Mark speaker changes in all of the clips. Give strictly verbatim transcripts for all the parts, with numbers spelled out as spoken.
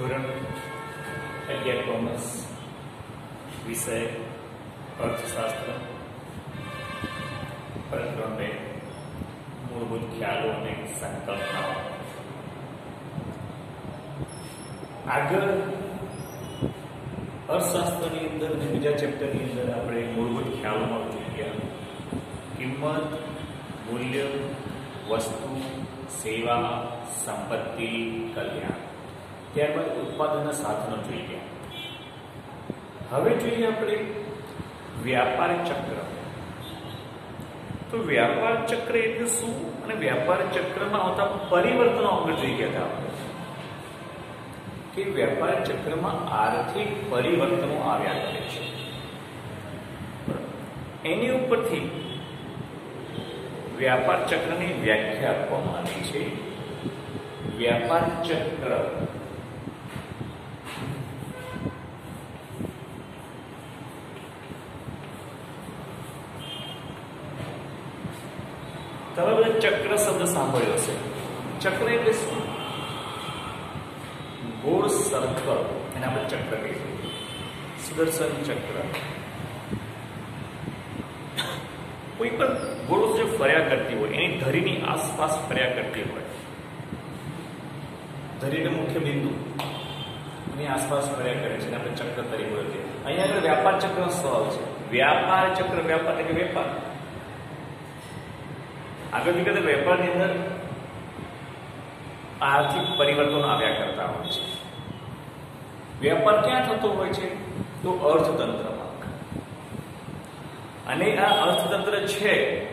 Speaker 1: ધોરણ અગિયાર કોમર્સ વિષય અર્થશાસ્ત્ર પ્રકરણ બે મૂળભૂત ખ્યાલો અને સંકલ્પનાઓ. આગળ અર્થશાસ્ત્રની અંદર અને બીજા ચેપ્ટરની અંદર આપણે મૂળભૂત ખ્યાલોમાં જોઈ ગયા. કિંમત, મૂલ્ય, વસ્તુ, સેવા, સંપત્તિ, કલ્યાણ. ત્યારબાદ ઉત્પાદનના સાધનો જોઈ ગયા. હવે જોઈએ આપણે વ્યાપાર ચક્ર. તો વ્યાપાર ચક્ર એટલે શું અને વ્યાપાર ચક્રમાં આવતા પરિવર્તનો આપણે જોઈ ગયા હતા આપણે કે વ્યાપાર ચક્રમાં આર્થિક પરિવર્તનો આવ્યા કરે છે. એની ઉપરથી વ્યાપાર ચક્રની વ્યાખ્યા આપવામાં આવી છે. વ્યાપાર ચક્ર તમે બધા ચક્ર શબ્દ સાંભળ્યો હશે. ચક્ર એટલે શું? ગોળ સર્કલ, એને આપણે ચક્ર કહીએ. સુદર્શન ચક્ર કોઈ પણ ગોળો જે ફર્યા કરતી હોય એની ધરીની આસપાસ ફર્યા કરતી હોય, ધરીને મુખ્ય બિંદુ એની આસપાસ ફર્યા કરે છે, આપણે ચક્ર તરીકે ઓળખીએ. અહીંયા આગળ વ્યાપાર ચક્રનો સવાલ છે. વ્યાપાર ચક્ર, વ્યાપાર એટલે વેપાર. આગળ વિગતે વેપારની અંદર આર્થિક પરિવર્તનો આવ્યા કરતા હોય છે. વેપાર ક્યાં થતો હોય છે? તો અર્થતંત્રમાં. અને આ અર્થતંત્ર છે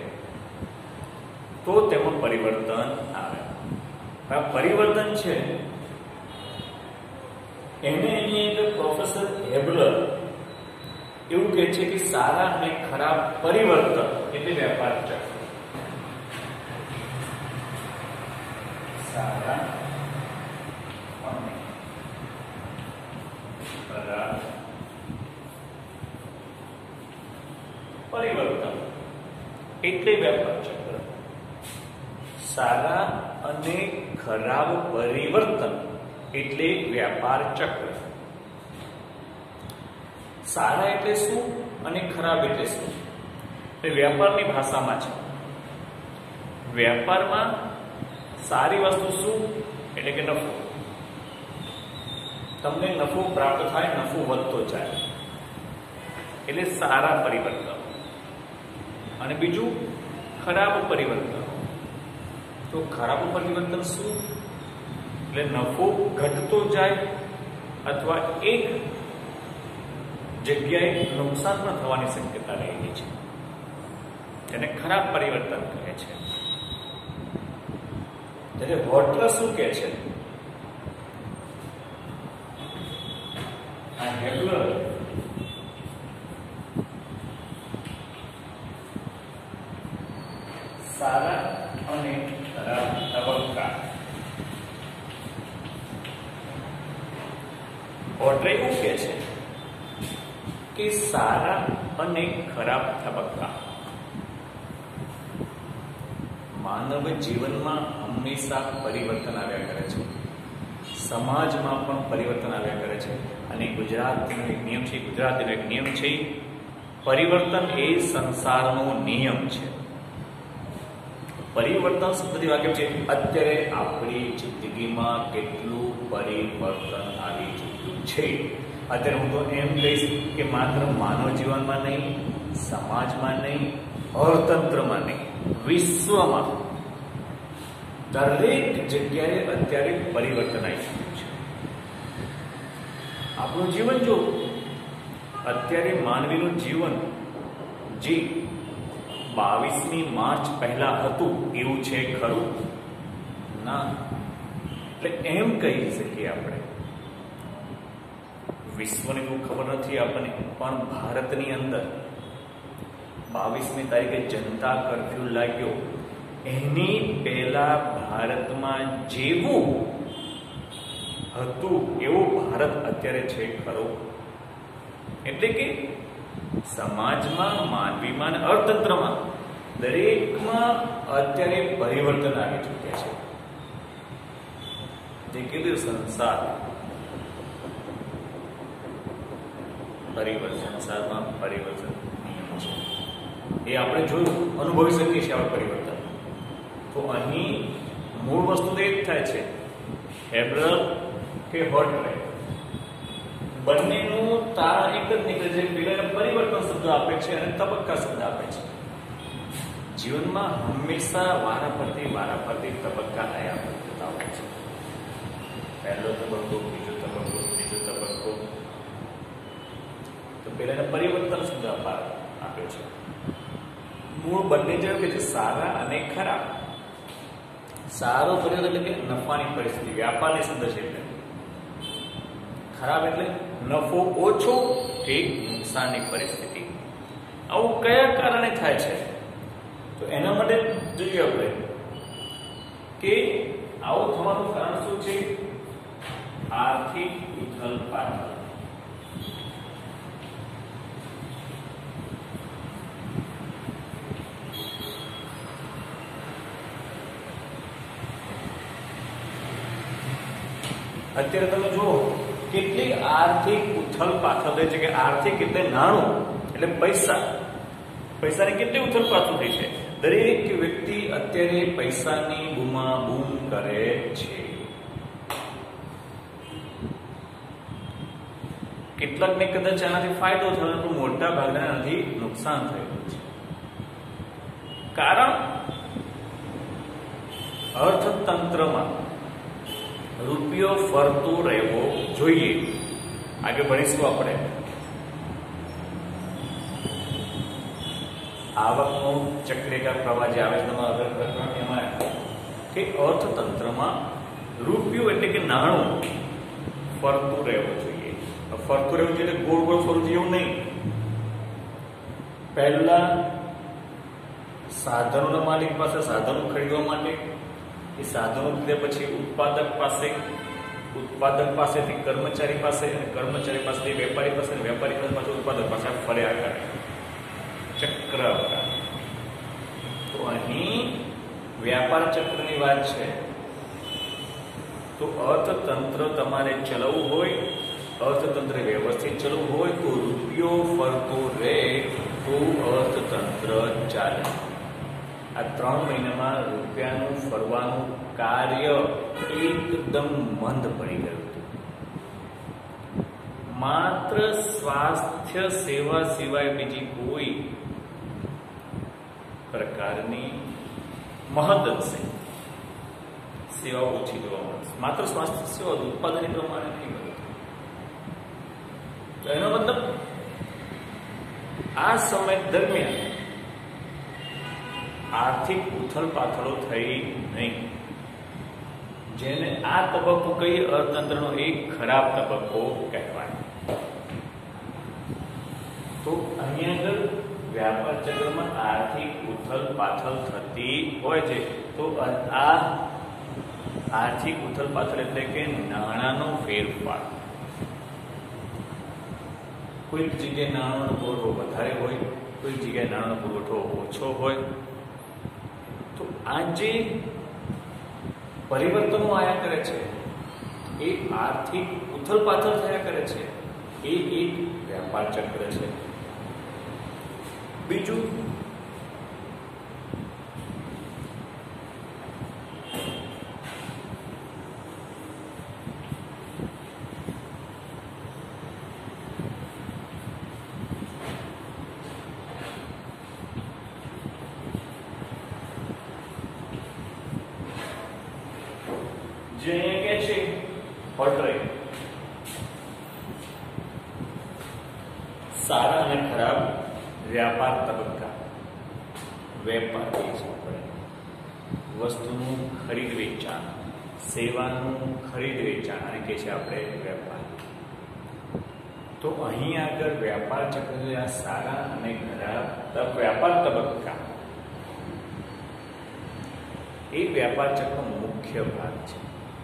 Speaker 1: તો તેમાં પરિવર્તન આવે. આ પરિવર્તન છે એને એની અંદર પ્રોફેસર હેબલર એવું કહે છે કે સારા અને ખરાબ પરિવર્તન એટલે વેપાર ચક્ર. સારા અને ખરાબ પરિવર્તન એટલે વ્યાપાર ચક્ર. સારા અને ખરાબ પરિવર્તન એટલે વ્યાપાર ચક્ર. સારા એટલે શું અને ખરાબ એટલે શું? એ વ્યાપારની ભાષામાં છે. વ્યાપારમાં સારી વસ્તુ શું? એટલે કે નફો. તમને નફો પ્રાપ્ત થાય, નફો વધતો જાય એટલે સારા પરિવર્તન. અને બીજું ખરાબ પરિવર્તન. તો ખરાબ પરિવર્તન શું? એટલે નફો ઘટતો જાય અથવા એક જગ્યાએ નુકસાન પણ થવાની શક્યતા રહેલી છે. એને ખરાબ પરિવર્તન કહે છે. એટલે હોટલર શું કહે છે? આ હેબલર સારા અને ખરાબ તબક્કા. હોટલર એવું કહે છે કે સારા અને ખરાબ તબક્કા માનવ જીવનમાં હંમેશા પરિવર્તન આવ્યા કરે છે. સમાજમાં પણ પરિવર્તન આવ્યા કરે છે. અને ગુજરાતીનો એક નિયમ છે, ગુજરાતીનો એક નિયમ છે, પરિવર્તન એ સંસારનો નિયમ છે. પરિવર્તન શબ્દથી વાક્ય છે અત્યારે આપણી જિંદગીમાં કેટલું પરિવર્તન આવી ચૂક્યું છે. અત્યારે હું તો એમ કહીશ કે માત્ર માનવ જીવનમાં નહીં, સમાજમાં નહીં, અર્થતંત્રમાં નહીં, વિશ્વમાં દરેક જગ્યાએ અત્યારે પરિવર્તન આવી ચૂક્યું છે. આપણું જીવન જો અત્યારે માનવીનું જીવન જે બાવીસમી માર્ચ પહેલા હતું એવું છે ખરું? ના. એટલે એમ કહી શકીએ આપણે, વિશ્વની બહુ ખબર નથી આપણને, પણ ભારતની અંદર બાવીસમી તારીખે જનતા કર્ફ્યુ લાગ્યો એની પહેલા ભારતમાં જેવું હતું એવું ભારત અત્યારે છે ખરો? એટલે કે સમાજમાં, માનવીમાં, અર્થતંત્રમાં દરેકમાં અત્યારે પરિવર્તન આવી ચૂક્યા છે. જે કીધું સંસાર પરિવર્તન, સારમાં પરિવર્તન નિયમ છે. એ આપણે જોયું, અનુભવી શકીએ છીએ આપણે પરિવર્તન. તો અહીં મૂળ વસ્તુ તો એ જ થાય છે, હેબ્રલ કે હોટ રેક બંનેનું તારણ એક જ નીકળે છે. પેલાને પરિવર્તન શબ્દ આપે છે અને તબક્કા શબ્દ આપે છે. જીવનમાં હંમેશા વારાફરતી વારાફરતી તબક્કા આયા કરતા હોય છે. પહેલો તબક્કો, બીજો તબક્કો, ત્રીજો તબક્કો. તો પેલાને પરિવર્તન શબ્દ આપ્યો છે. મૂળ બંને જેવું કે છે, સારા અને ખરાબ. સારો પરિવર્તન એટલે કે નફાની પરિસ્થિતિ, વ્યાપારની શબ્દ છે. એટલે ખરાબ એટલે નફો ઓછો કે નુકસાનની પરિસ્થિતિ. આવું કયા કારણે થાય છે? તો એના માટે જોઈએ આપણે કે આવું થવાનું કારણ શું છે? આર્થિક ઉથલ પાથલ. અત્યારે તમે જુઓ કેટલી આર્થિક ઉથલ પાથલ થઈ છે. કે આર્થિક એટલે નાણું, એટલે પૈસા. પૈસાની કેટલી ઉથલ પાથલ થઈ છે. દરેક વ્યક્તિ અત્યારે પૈસાની બૂમાબૂમ કરે છે. કેટલાકને કદાચ આનાથી ફાયદો થયો, પણ મોટા ભાગના આનાથી નુકસાન થયું છે. કારણ અર્થતંત્રમાં રૂપિયો ફરતો રહેવો જોઈએ. આગળ ભણીશું આપણે. આવકનો ચક્રિકા પ્રવાહ જે આવે છે એમાં કે અર્થતંત્રમાં રૂપિયો એટલે કે નાણું ફરતું રહેવું જોઈએ. ફરતું રહેવું જોઈએ એટલે ગોળ ગોળ ફરવું એવું નહીં. પહેલા સાધનોના માલિક પાસે સાધનો ખરીદવા માટે, એ સાધનો લીધે પછી ઉત્પાદક પાસે, ઉત્પાદક પાસેથી કર્મચારી પાસે, અને કર્મચારી પાસેથી વેપારી પાસે, અને વેપારી પાસે પાછું ઉત્પાદક પાસે ફર્યા કરે. ચક્ર. તો અહીં વ્યાપાર ચક્રની વાત છે. તો અર્થતંત્ર તમારે ચલાવવું હોય, અર્થતંત્ર વ્યવસ્થિત ચલાવવું હોય, તો રૂપિયો ફરતો રહે તો અર્થતંત્ર ચાલે. આ ત્રણ મહિનામાં રૂપિયાનું ફરવાનું કાર્ય એકદમ મંદ પડી ગયું હતું. માત્ર સ્વાસ્થ્ય સેવા સિવાય બીજી કોઈ પ્રકારની મહદઅંશે સેવા ઓછી જોવા મળશે. માત્ર સ્વાસ્થ્ય સેવા ઉત્પાદન પ્રમાણે નહીં મળે. તો એનો મતલબ આ સમય દરમિયાન આર્થિક ઉથલ પાથલો થઈ નહીં. જેને આ તબક્કો કહીએ, અર્થતંત્રનો એક ખરાબ તબક્કો કહેવાય. તો અહીંયા આગળ વ્યાપાર ચક્રમાં આર્થિક ઉથલ પાથલ થતી હોય છે. તો આ આર્થિક ઉથલ પાથલ એટલે કે નાણાંનો ફેરફાર. કોઈક જગ્યાએ નાણાંનો પુરવઠો વધારે હોય, કોઈક જગ્યાએ નાણાંનો પુરવઠો ઓછો હોય. તો આ જે પરિવર્તનો આયા કરે છે, એ આર્થિક ઉથલ પાથલ થયા કરે છે, એ એક વ્યાપાર ચક્ર છે. બીજું જે અહીંયા કે છે હોટરેક. સારા અને ખરાબ વ્યાપાર તબક્કા. વેપાર છે આપણે વસ્તુનું ખરીદ વેચાણ, સેવાનું ખરીદ વેચાણ, અને કે છે આપણે વેપાર. તો અહીં આગળ વ્યાપાર ચક્ર આ સારા અને ખરાબ વ્યાપાર તબક્કા એ વ્યાપાર ચક્રનો મુખ્ય ભાગ છે.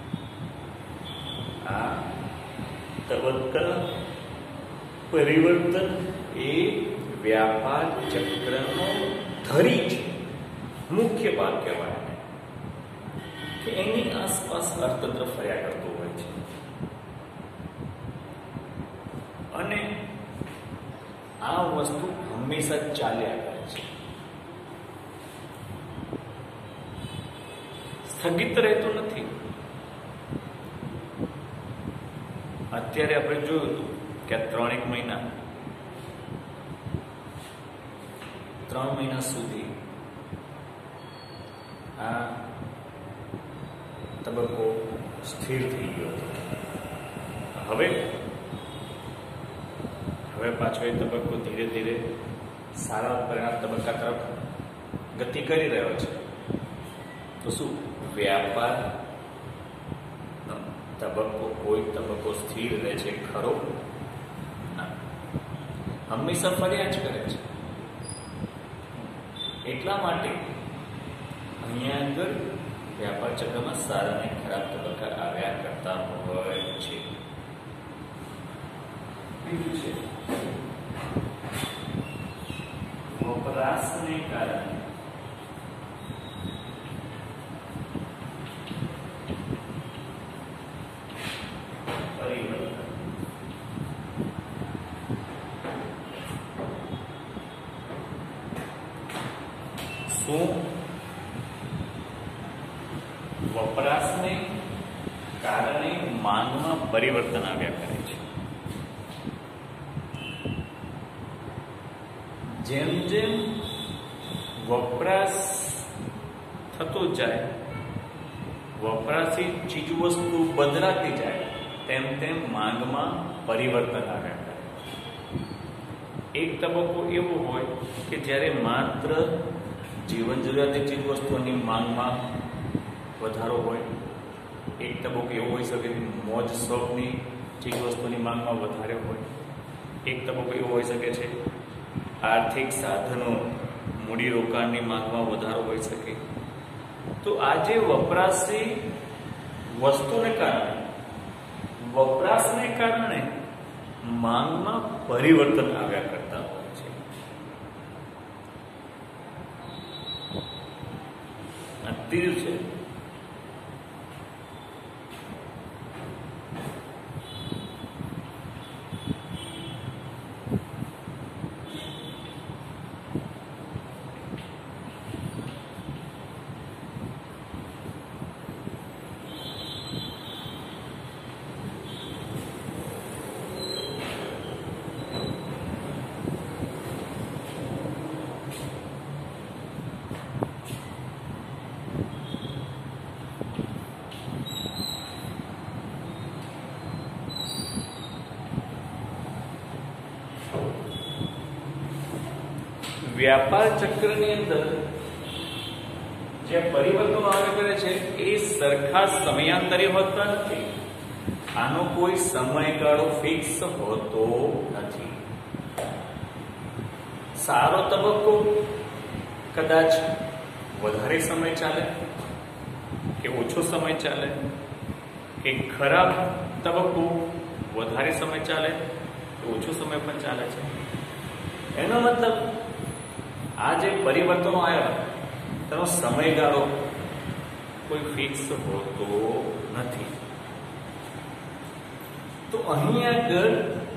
Speaker 1: આ તબક્કા પરિવર્તન એ વ્યાપાર ચક્રનો ધરી છે, મુખ્ય ભાગ કહેવાય. કે એની આસપાસ અર્થતંત્ર ફર્યા કરતું હોય છે. અને વસ્તુ હંમેશા ચાલ્યા કરે છે, સ્થગિત રહેતું નથી. અત્યારે આપણે જોયું હતું કે આ ત્રણેક મહિના ત્રણ મહિના સુધી આ તબક્કો સ્થિર થઈ ગયો હતો. હવે હવે પાછો એ તબક્કો ધીરે ધીરે સારા પરિણામ તબક્કા તરફ ગતિ કરી રહ્યો છે. તો શું વ્યાપાર તબક્કો કોઈ તબક્કો સ્થિર રહે છે ખરો? ના, હંમેશા ફર્યા જ કરે છે. એટલા માટે અહીંયા આગળ વ્યાપાર ચક્રમાં સારા અને ખરાબ તબક્કા આવ્યા કરતા હોય છે. બીજું છે વપરાશને કારણે શું વપરાશને કારણે માંગમાં પરિવર્તન આવ્યા કરે છે? જેમ જેમ વપરાશ થતો જાય, વપરાશી ચીજવસ્તુ બદલાતી જાય, તેમ તેમ માંગમાં પરિવર્તન આવ્યા કરે. એક તબક્કો એવો હોય કે જ્યારે માત્ર જીવન જરૂરિયાતની ચીજવસ્તુઓની માંગમાં વધારો હોય. એક તબક્કો એવો હોઈ શકે કે મોજ શોખની ચીજવસ્તુની માંગમાં વધારે હોય. એક તબક્કો એવો હોઈ શકે છે આર્થિક સાધનો મૂડીરોકાણની માંગમાં વધારો હોઈ શકે. તો આજે વપરાશી વસ્તુને કારણે વપરાશને કારણે માંગમાં પરિવર્તન આવ્યા કરતા હોય છે. આ ત્રીજું છે વ્યાપાર ચક્રની અંદર જે પરિવર્તનો આવ્યા કરે છે એ સરખા સમયાંતરે હોતા નથી. આનો કોઈ સમયગાળો ફિક્સ હોતો નથી. સારો તબક્કો કદાચ વધારે સમય ચાલે કે ઓછો સમય ચાલે, કે ખરાબ તબક્કો વધારે સમય ચાલે કે ઓછો સમય પણ ચાલે છે. એનો મતલબ આ જે પરિવર્તનો આવ્યા તેનો સમયગાળો કોઈ ફિક્સ હોતો નથી. તો અહીં આગળ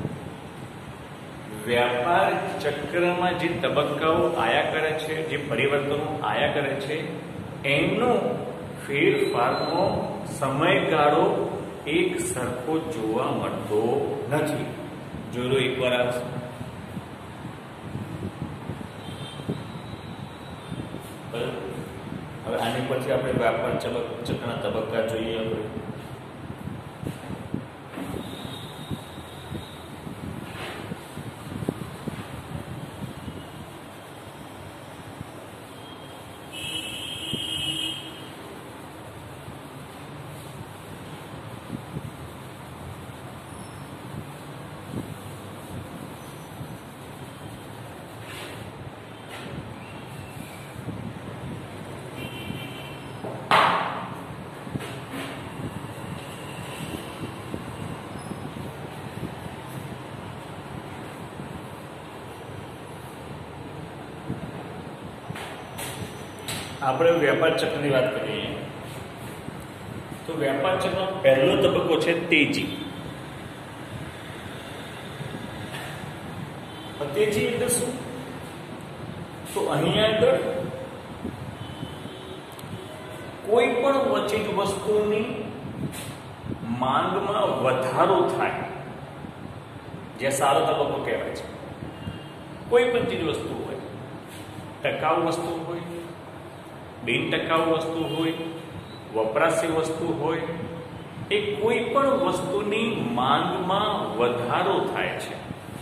Speaker 1: વ્યાપાર ચક્રમાં જે તબક્કાઓ આયા કરે છે, જે પરિવર્તનો આયા કરે છે, એમનો ફેરફારનો સમયગાળો એક સરખો જોવા મળતો નથી. જોડો એકવાર આવશે. હવે આની પરથી આપણે વ્યાપાર ચક્રના તબક્કા જોઈએ. આપણે આપણે વ્યાપાર ચક્રની વાત કરીએ તો વ્યાપાર ચક્રનો પહેલો તબક્કો છે તેજી. તેજી એટલે શું? તો અહીંયા આગળ કોઈ પણ ચીજ વસ્તુની માંગમાં વધારો થાય, જે સારો તબક્કો કહેવાય છે. કોઈ પણ ચીજ વસ્તુ હોય, ટકાઉ વસ્તુ હોય, બિન ટકાઉ વસ્તુ હોય, વપરાશી વસ્તુ હોય, એ કોઈ પણ વસ્તુની માંગમાં વધારો થાય છે.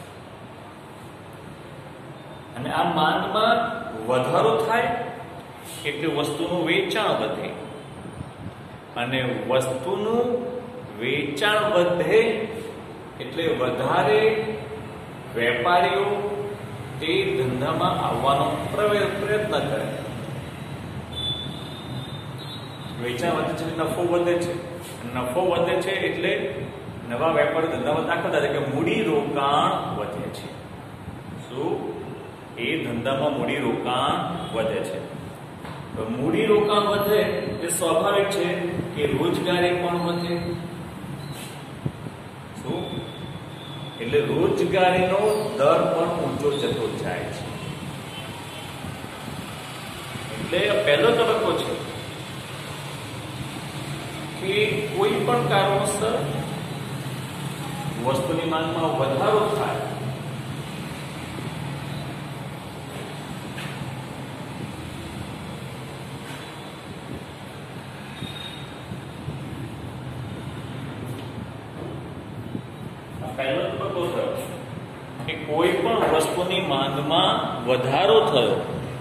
Speaker 1: અને આ માંગમાં વધારો થાય એટલે વસ્તુનું વેચાણ વધે, અને વસ્તુનું વેચાણ વધે એટલે વધારે વેપારીઓ તે ધંધામાં આવવાનો પ્રયત્ન કરે. વેચાણ વધે છે, નફો વધે છે. નફો વધે છે એટલે નવા વેપારી ધંધામાં દાખલ થાય કે મૂડી રોકાણ વધે છે. શું? એ ધંધામાં મૂડી રોકાણ વધે છે. તો મૂડી રોકાણ વધે એ સ્વાભાવિક છે કે રોજગારી પણ વધે. શું? એટલે રોજગારીનો દર પણ ઊંચો જતો જાય છે. એટલે પહેલો તબક્કો છે કે કોઈ પણ કારણોસર વસ્તુની માંગમાં વધારો થાય પહેલો તબક્કો થયો કે કોઈ પણ વસ્તુની માંગમાં વધારો થયો,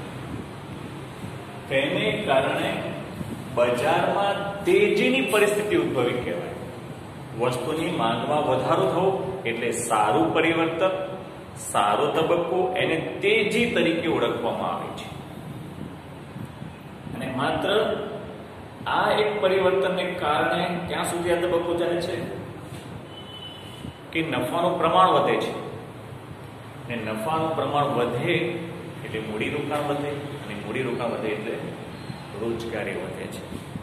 Speaker 1: તેને કારણે બજારમાં તેજીની પરિસ્થિતિ ઉદ્ભવી કહેવાય. વસ્તુની માંગમાં વધારો થવો એટલે સારું પરિવર્તન, સારો તબક્કો, એને તેજી તરીકે ઓળખવામાં આવે છે. અને માત્ર આ એક પરિવર્તનને કારણે ક્યાં સુધી આ તબક્કો ચાલે છે કે નફાનું પ્રમાણ વધે છે. અને નફાનું પ્રમાણ વધે એટલે મૂડી રોકાણ વધે, અને મૂડી રોકાણ વધે એટલે રોજગારી વધે છે.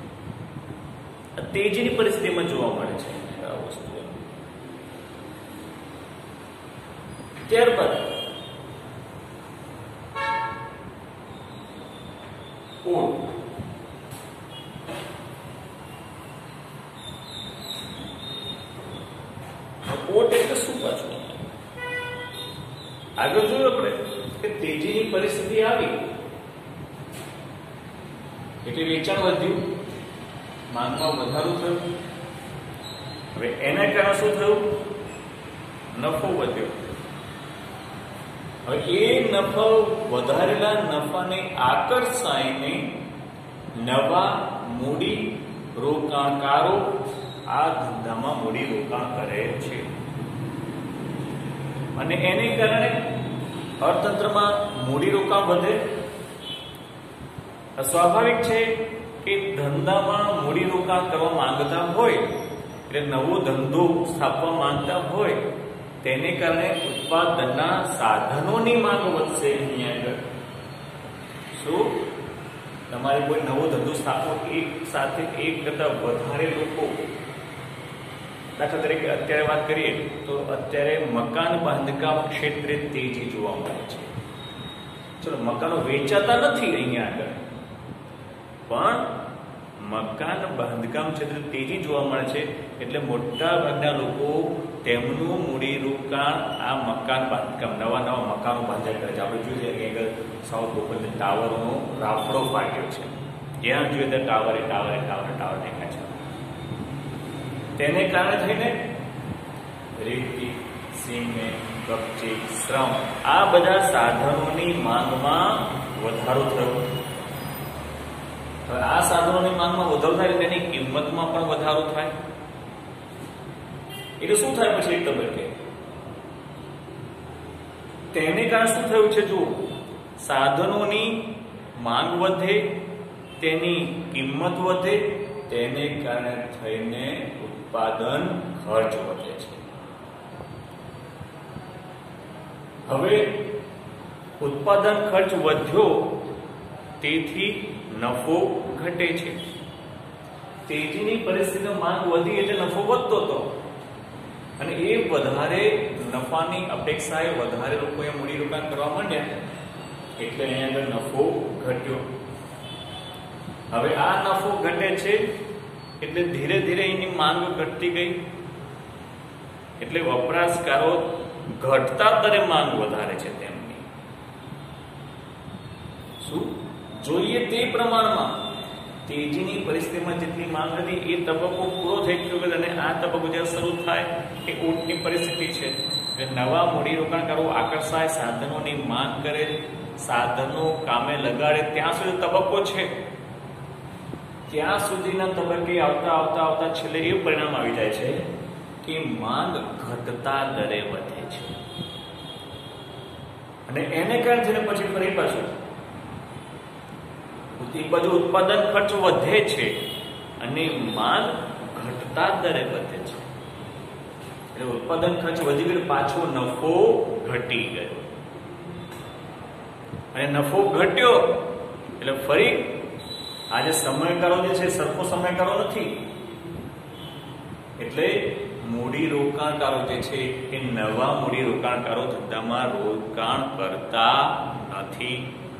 Speaker 1: તેજીની પરિસ્થિતિમાં જોવા મળે છે આ વસ્તુ. ત્યારબાદ ઓટ. ઓટ એટલે શું પાછું? આગળ જોયું આપણે કે તેજીની પરિસ્થિતિ આવી એટલે વેચાણ વધ્યું, માંગમાં વધારો થયો. હવે એના કારણે શું થયું? નફો વધ્યો. હવે એ નફો વધારેલા નફાને આકર્ષાઈને નવા મૂડી રોકાણકારો આ ધંધામાં મૂડી રોકાણ કરે છે. અને એને કારણે અર્થતંત્રમાં મૂડી રોકાણ વધે. સ્વાભાવિક છે કે ધંધામાં મૂડી રોકાણ કરવા માંગતા હોય એટલે નવો ધંધો સ્થાપવા માંગતા હોય, તેને કારણે ઉત્પાદનના સાધનોની માંગ વધશે. અહીંયા આગળ શું? તમારે કોઈ નવો ધંધો સ્થાપવો, એક સાથે એક કરતા વધારે લોકો, દાખલા તરીકે અત્યારે વાત કરીએ તો અત્યારે મકાન બાંધકામ ક્ષેત્રે તેજી જોવા મળે છે. ચલો, મકાનો વેચાતા નથી અહીંયા આગળ, પણ મકાન બાંધકામ ક્ષેત્રે તેજી જોવા મળે છે. એટલે મોટા ભાગના લોકો તેમનું મૂડી રોકાણ આ મકાન બાંધકામ, નવા નવા મકાનો બાંધ્યા કરે છે. આપણે જોઈએ કે આગળ સાઉથ બોપલની ટાવરનો રાફડો ફાટ્યો છે. જ્યાં જોઈએ ત્યાં ટાવરે ટાવરે ટાવરે ટાવર દેખાય છે. તેને કારણે થઈને રેતી, સિમેન્ટ, કપચી, શ્રમ, આ બધા સાધનોની માંગમાં વધારો થયો. આ સાધનોની માંગમાં વધારો થાય તેની કિંમતમાં પણ વધારો થાય. એટલે શું થાય પછી એક તબક્કે? તેને કારણે શું થયું છે? જો સાધનોની માંગ વધે, તેની કિંમત વધે, તેને કારણે થઈને ઉત્પાદન ખર્ચ વધે છે. હવે ઉત્પાદન ખર્ચ વધ્યો તેથી નફો ઘટે છે. તેજીની પરિસ્થિતિમાં માંગ વધી એટલે નફો વધતો હતો, અને એ વધારે નફાની અપેક્ષાએ વધારે લોકોએ મૂડીરોકાણ કરવા માંડ્યા એટલે અહીંયા આગળ નફો ઘટ્યો. હવે આ નફો ઘટે છે એટલે ધીરે ધીરે એની માંગ ઘટતી ગઈ એટલે વપરાશકારો ઘટતા દરે માંગ વધારે છે તેમની. શું જોઈએ તે પ્રમાણમાં તેજીની પરિસ્થિતિમાં જેટલી માંગ હતી એ તબક્કો પૂરો થઈ ગયો અને આ તબક્કો જ્યારે શરૂ થાય એ ઊંટની પરિસ્થિતિ છે. નવા મૂડીરોકાણકારો આકર્ષાય, સાધનોની માંગ કરે, સાધનો કામે લગાડે ત્યાં સુધી તબક્કો છે. ત્યાં સુધીના તબક્કે આવતા આવતા આવતા છેલ્લે એ પરિણામ આવી જાય છે કે માંગ ઘટતા દરે વધે છે અને એને કારણે થઈને પછી ફરી પાછું એ બાજુ ઉત્પાદન ખર્ચ વધે છે અને માંગ ઘટતા દરે વધે છે એટલે ઉત્પાદન ખર્ચ વધી ગયો, પાછો નફો ઘટી ગયો અને નફો ઘટ્યો એટલે ફરી આજે સમયગાળો જે છે સરખો સમયગાળો નથી એટલે મૂડી રોકાણકારો જે છે એ નવા મૂડી રોકાણકારો ધંધામાં રોકાણ કરતા નથી.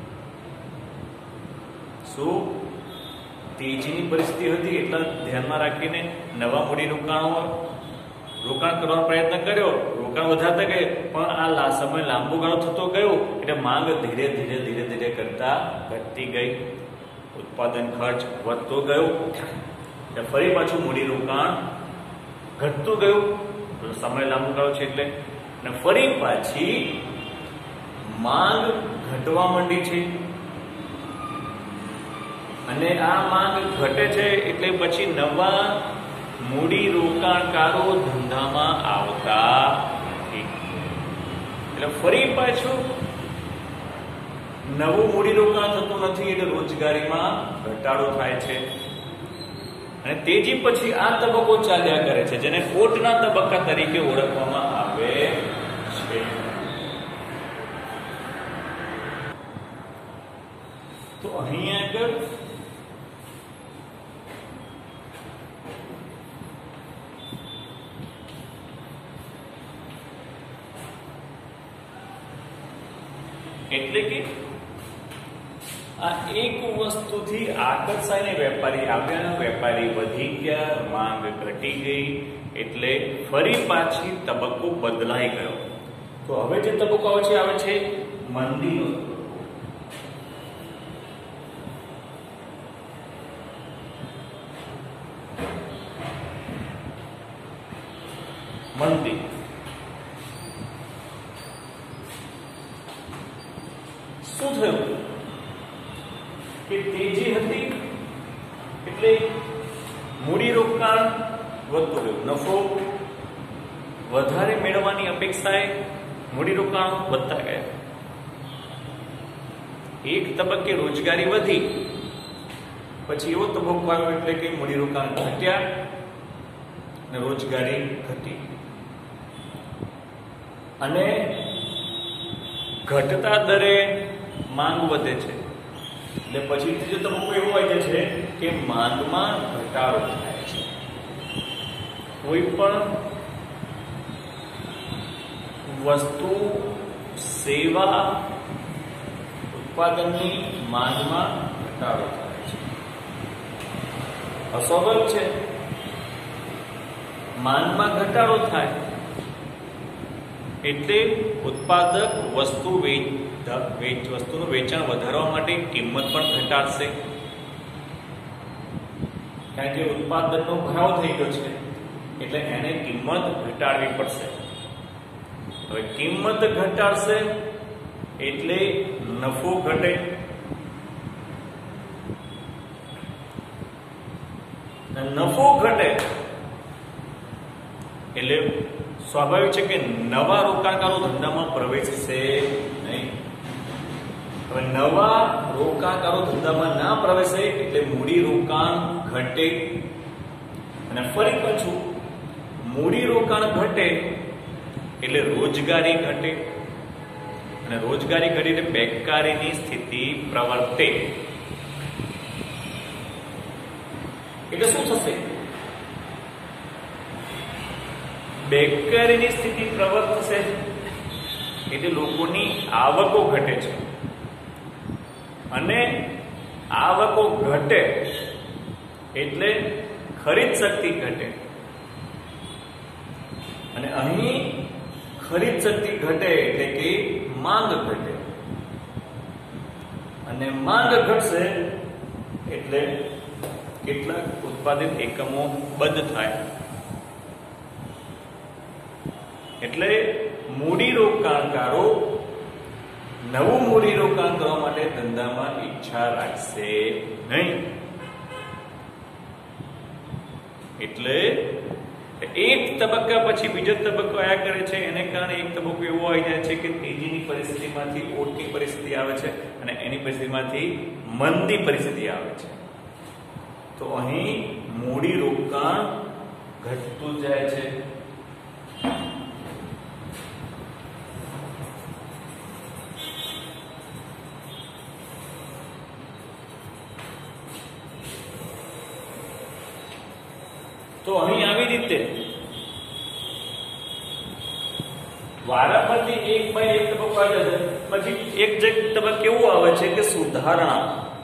Speaker 1: શું તેજીની પરિસ્થિતિ હતી એટલા ધ્યાનમાં રાખીને નવા મૂડી રોકાણો રોકાણ કરવાનો પ્રયત્ન કર્યો, રોકાણ વધારતા ગયે પણ આ સમય લાંબો ગાળો થતો ગયો એટલે માંગ ધીરે ધીરે ધીરે ધીરે કરતા ઘટતી ગઈ, ઉત્પાદન ખર્ચ વધતો ગયો એટલે ફરી પાછું મૂડી રોકાણ ઘટતું ગયું, સમય લાંબો ગાળો છે એટલે અને ફરી પાછી માંગ ઘટવા માંડી છે અને આ માંગ ઘટે છે એટલે પછી નવા મૂડી રોકાણકારો ધંધામાં આવતા નથી એટલે ફરી પાછું નવું મૂડી રોકાણ થતું નથી એટલે રોજગારીમાં ઘટાડો થાય છે અને તેજી પછી આ તબક્કો ચાલ્યા કરે છે જેને ઓટના તબક્કા તરીકે ઓળખવામાં આવે છે. તો અહીંયા આગળ એટલે કે આ એક વસ્તુથી આકર્ષાઈને વેપારી આવ્યા, વેપારી વધી ગયા, માંગ ઘટી ગઈ એટલે ફરી પાછી તબક્કો બદલાઈ ગયો. તો હવે જે તબક્કો આવે છે આવે છે મંદીનો. મંદી શું થયું કે તેજી હતી એટલે મૂડી રોકાણ વધતું ગયું, નફો વધારે મેળવવાની અપેક્ષાએ મૂડી રોકાણ વધતા ગયા. એક તબક્કે રોજગારી વધી પછી એવો તબક્કો આવ્યો એટલે કે મૂડી રોકાણ ઘટ્યા અને રોજગારી ઘટી અને ઘટતા દરે માંગ વધે છે એટલે પછી ત્રીજો તબક્કો એવો આવી જાય છે કે માંગમાં ઘટાડો થાય છે. કોઈ પણ વસ્તુ, સેવા, ઉત્પાદનની માંગમાં ઘટાડો થાય છે. અસ્વાભાવિક છે, માંગમાં ઘટાડો થાય એટલે ઉત્પાદક વસ્તુ વેચ વસ્તુનું વેચાણ વધારવા માટે કિંમત પણ ઘટાડશે કારણ કે ઉત્પાદનનો ભાવ થઈ ગયો છે એટલે એને કિંમત ઘટાડવી પડશે. હવે કિંમત ઘટાડશે એટલે નફો ઘટે નફો ઘટે એટલે સ્વાભાવિક છે કે નવા રોકાણકારો ધંધામાં પ્રવેશશે નહીં. હવે નવા રોકાણકારો ધંધામાં ના પ્રવેશે એટલે મૂડી રોકાણ ઘટે અને ફરી પાછું મૂડી રોકાણ ઘટે એટલે રોજગારી ઘટે અને રોજગારી ઘટી એટલે બેકારીની સ્થિતિ પ્રવર્તે. એટલે શું થશે બેકારીની સ્થિતિ પ્રવર્તશે એટલે લોકોની આવકો ઘટે છે, અને આવકો ઘટે એટલે ખરીદ શક્તિ ઘટે, અને અહીં ખરીદ શક્તિ ઘટે એટલે કે માંગ ઘટે, અને માંગ ઘટશે એટલે કેટલાક ઉત્પાદિત એકમો બંધ થાય. એટલે મૂડી રોકાણકારો નવું મૂડી રોકાણ કરવા માટે ધંધામાં ઈચ્છા રાખશે નહીં. એટલે એક તબક્કા પછી બીજો તબક્કો આયા કરે છે, એને કારણે એક તબક્કો એવો આવી જાય છે કે તેજીની પરિસ્થિતિમાંથી ઓટની પરિસ્થિતિ આવે છે, અને એની પરિસ્થિતિમાંથી મંદી પરિસ્થિતિ આવે છે. તો અહીં મૂડી રોકાણ ઘટતું જાય છે. તો અહીં આવી રીતે વારાફરતી એક બાય એક તબક્કો આવે છે. પછી એક જે તબક્કો કેવું આવે છે કે સુધારણા.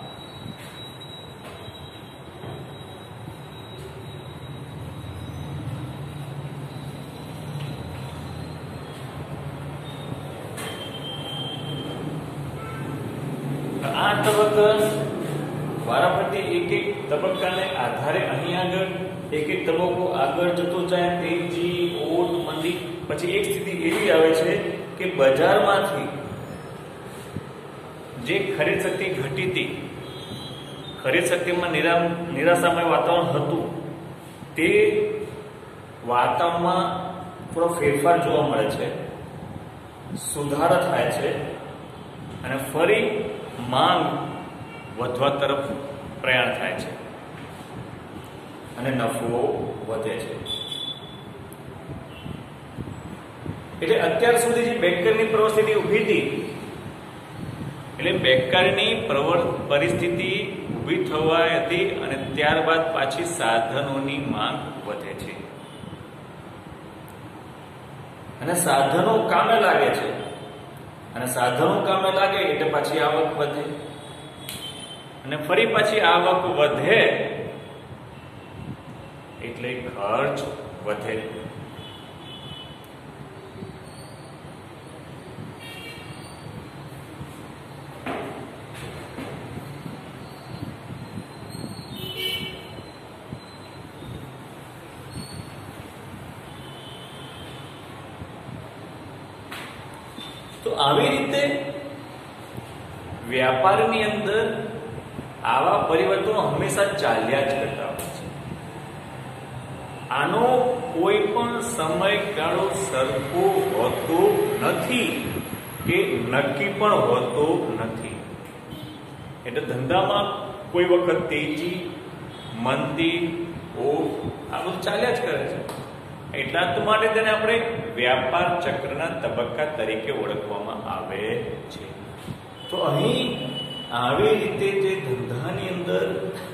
Speaker 1: આ તબક્કા વારાફરતી એક એક તબક્કાને આધારે અહીં આગળ એક એક તબક્કો આગળ જતો જાય, તેજી, ઓટ, મંદી. પછી એક સ્થિતિ એવી આવે છે કે બજારમાંથી જે ખરીદ શક્તિ ઘટી હતી, ખરીદ શક્તિમાં નિરાશામય વાતાવરણ હતું, તે વાતાવરણમાં થોડો ફેરફાર જોવા મળે છે, સુધારો થાય છે, અને ફરી માંગ વધવા તરફ પ્રયાણ થાય છે, અને નફો વધે છે. એટલે અત્યાર સુધી જે બેકારીની પરિસ્થિતિ ઊભી હતી, એટલે બેકારીની પરિસ્થિતિ ઊભી થવાઈ હતી, અને ત્યારબાદ પાછી સાધનોની માંગ વધે છે, અને સાધનો કામે લાગે છે, અને સાધનો કામે લાગે એટલે પાછી આવક વધે, અને ફરી પાછી આવક વધે એટલે ખર્ચ વધે. તો આવી રીતે વ્યાપારની અંદર આવા પરિવર્તનો હંમેશા ચાલ્યા જ કરતા હોય છે. આનો કોઈ પણ સમયગાળો સરખો હોતો નથી કે નક્કી પણ હોતો નથી. એટલે ધંધામાં કોઈ વખત તેજી, મંદી, ઓટ આ બધું ચાલ્યા જ કરે છે. એટલા જ માટે તેને આપણે વ્યાપાર ચક્રના તબક્કા તરીકે ઓળખવામાં આવે છે. તો અહીં આવી રીતે જે ધંધાની અંદર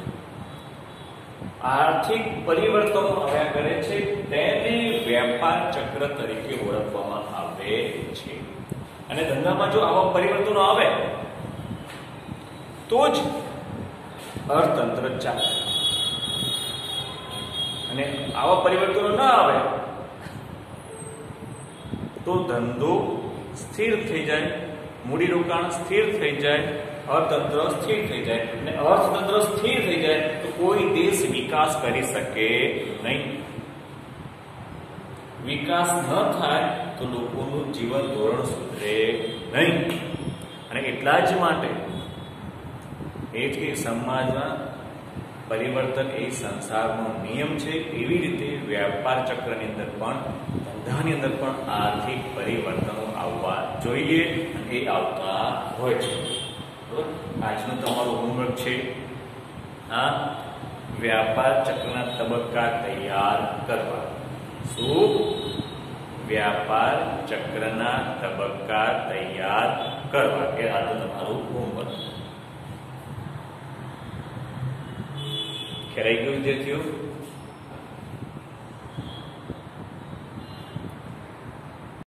Speaker 1: આર્થિક પરિવર્તનો આવ્યા કરે છે તેને વ્યાપાર ચક્ર તરીકે ઓળખવામાં આવે છે. અને ધંધામાં જો આવા પરિવર્તનો આવે તો જ અર્થતંત્ર ચાલે, અને આવા પરિવર્તનો ન આવે તો ધંધો સ્થિર થઈ જાય, મૂડીરોકાણ સ્થિર થઈ જાય, અર્થતંત્ર સ્થિર થઈ જાય. અને અર્થતંત્ર સ્થિર થઈ જાય તો કોઈ દેશ વિકાસ કરી શકે નહીં. વિકાસ ન થાય તો લોકોનું જીવન ધોરણ સુધરે નહીં. અને એટલા જ માટે એ જ કે સમાજમાં પરિવર્તન એ સંસારનો નિયમ છે. એવી રીતે વ્યાપાર ચક્રની અંદર પણ, ધંધાની અંદર પણ આર્થિક પરિવર્તનો આવવા જોઈએ, અને એ આવતા હોય છે. આજનું તમારું હોમવર્ક છે આ વ્યાપાર ચક્રના તબક્કા તૈયાર કરવા. શું? વ્યાપાર ચક્રના તબક્કા તૈયાર કરવા. એ આ તો તમારું હોમવર્ક. ખેરાઈ ગયું વિદ્યાર્થીઓ?